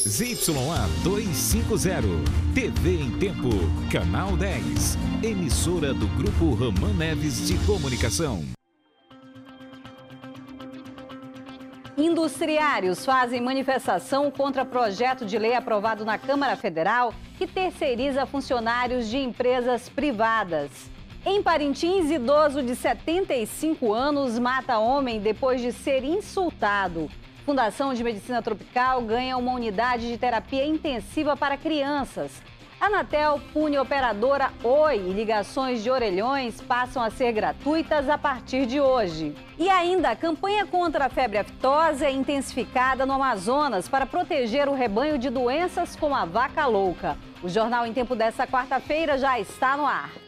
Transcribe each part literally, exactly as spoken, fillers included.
Z Y A duzentos e cinquenta, T V em Tempo, Canal dez, emissora do Grupo Ramã Neves de Comunicação. Industriários fazem manifestação contra projeto de lei aprovado na Câmara Federal que terceiriza funcionários de empresas privadas. Em Parintins, idoso de setenta e cinco anos mata homem depois de ser insultado. Fundação de Medicina Tropical ganha uma unidade de terapia intensiva para crianças. Anatel pune operadora Oi e ligações de orelhões passam a ser gratuitas a partir de hoje. E ainda, a campanha contra a febre aftosa é intensificada no Amazonas para proteger o rebanho de doenças como a vaca louca. O Jornal em Tempo desta quarta-feira já está no ar.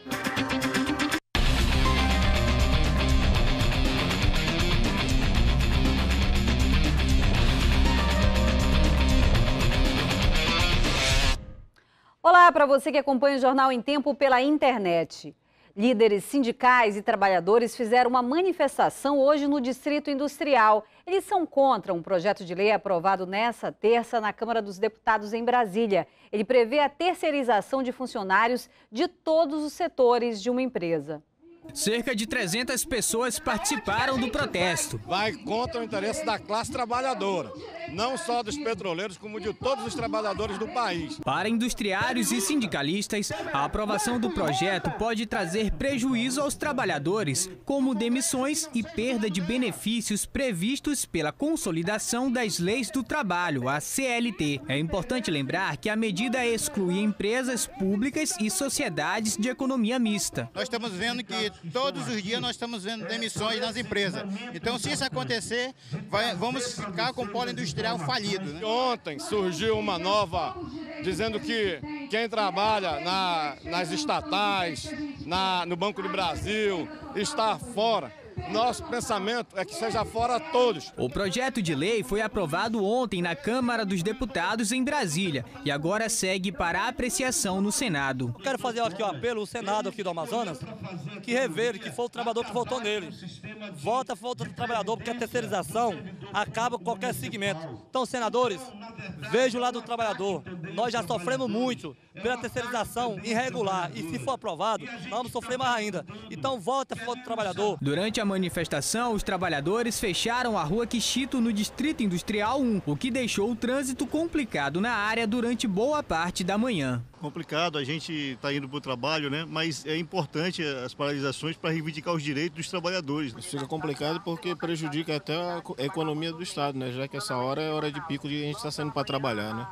Olá para você que acompanha o Jornal em Tempo pela internet. Líderes sindicais e trabalhadores fizeram uma manifestação hoje no Distrito Industrial. Eles são contra um projeto de lei aprovado nesta terça na Câmara dos Deputados em Brasília. Ele prevê a terceirização de funcionários de todos os setores de uma empresa. Cerca de trezentas pessoas participaram do protesto. Vai contra o interesse da classe trabalhadora, não só dos petroleiros, como de todos os trabalhadores do país. Para industriários e sindicalistas, a aprovação do projeto pode trazer prejuízo aos trabalhadores, como demissões e perda de benefícios previstos pela Consolidação das Leis do Trabalho, a C L T. É importante lembrar que a medida exclui empresas públicas e sociedades de economia mista. Nós estamos vendo que todos os dias nós estamos vendo demissões nas empresas. Então, se isso acontecer, vai, vamos ficar com o polo industrial falido, né? Ontem surgiu uma nova dizendo que quem trabalha na, nas estatais, na, no Banco do Brasil, está fora. Nosso pensamento é que seja fora todos. O projeto de lei foi aprovado ontem na Câmara dos Deputados em Brasília e agora segue para apreciação no Senado. Eu quero fazer aqui o apelo ao Senado aqui do Amazonas, que revere que foi o trabalhador que votou nele. Vota, vota do trabalhador, porque a terceirização acaba com qualquer segmento. Então, senadores, vejam o lado do trabalhador. Nós já sofremos muito pela terceirização irregular e se for aprovado, nós vamos sofrer mais ainda. Então, vota, vota do trabalhador. Durante a manifestação, os trabalhadores fecharam a rua Quixito no Distrito Industrial um, o que deixou o trânsito complicado na área durante boa parte da manhã. Complicado, a gente está indo para o trabalho, né? Mas é importante as paralisações para reivindicar os direitos dos trabalhadores. Isso fica complicado porque prejudica até a economia do Estado, né? Já que essa hora é hora de pico de a gente está saindo para trabalhar, né?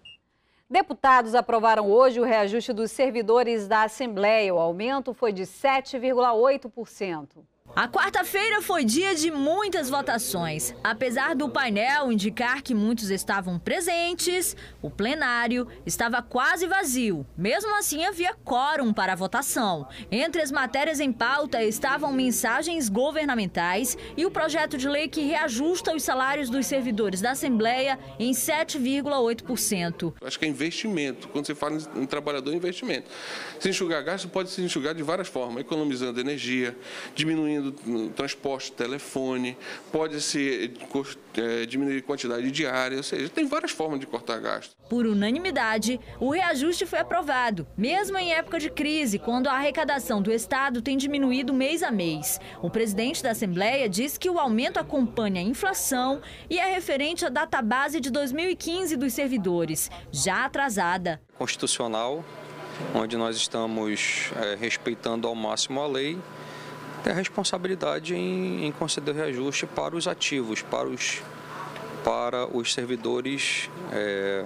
Deputados aprovaram hoje o reajuste dos servidores da Assembleia. O aumento foi de sete vírgula oito por cento. A quarta-feira foi dia de muitas votações. Apesar do painel indicar que muitos estavam presentes, o plenário estava quase vazio. Mesmo assim, havia quórum para a votação. Entre as matérias em pauta estavam mensagens governamentais e o projeto de lei que reajusta os salários dos servidores da Assembleia em sete vírgula oito por cento. Acho que é investimento. Quando você fala em trabalhador, é investimento. Se enxugar gasto, pode se enxugar de várias formas, economizando energia, diminuindo do transporte, telefone, pode-se é, diminuir a quantidade diária, ou seja, tem várias formas de cortar gasto. Por unanimidade, o reajuste foi aprovado, mesmo em época de crise, quando a arrecadação do Estado tem diminuído mês a mês. O presidente da Assembleia diz que o aumento acompanha a inflação e é referente à database de dois mil e quinze dos servidores, já atrasada. Constitucional, onde nós estamos é, respeitando ao máximo a lei, tem a responsabilidade em, em conceder reajuste para os ativos, para os, para os servidores é,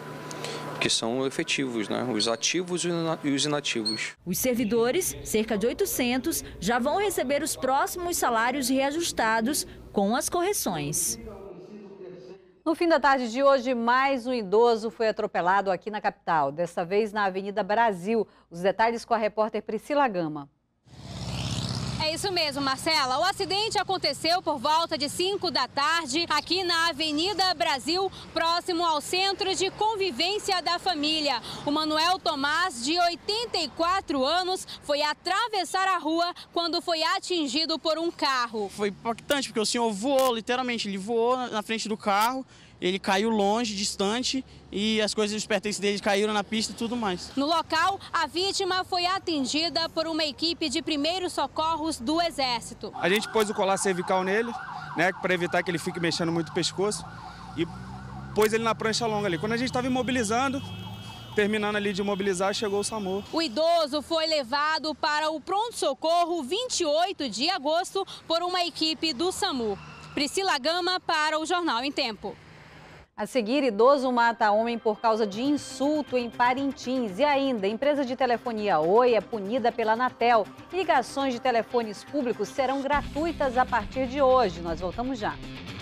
que são efetivos, né? Os ativos e os inativos. Os servidores, cerca de oitocentos, já vão receber os próximos salários reajustados com as correções. No fim da tarde de hoje, mais um idoso foi atropelado aqui na capital, desta vez na Avenida Brasil. Os detalhes com a repórter Priscila Gama. É isso mesmo, Marcela. O acidente aconteceu por volta de cinco da tarde aqui na Avenida Brasil, próximo ao Centro de Convivência da Família. O Manuel Tomás, de oitenta e quatro anos, foi atravessar a rua quando foi atingido por um carro. Foi impactante porque o senhor voou, literalmente, ele voou na frente do carro ele caiu longe, distante, e as coisas, os pertences dele caíram na pista e tudo mais. No local, a vítima foi atendida por uma equipe de primeiros socorros do Exército. A gente pôs o colar cervical nele, né, para evitar que ele fique mexendo muito o pescoço, e pôs ele na prancha longa ali. Quando a gente estava imobilizando, terminando ali de imobilizar, chegou o SAMU. O idoso foi levado para o pronto-socorro vinte e oito de agosto por uma equipe do SAMU. Priscila Gama para o Jornal em Tempo. A seguir, idoso mata homem por causa de insulto em Parintins. E ainda, empresa de telefonia Oi é punida pela Anatel. Ligações de telefones públicos serão gratuitas a partir de hoje. Nós voltamos já.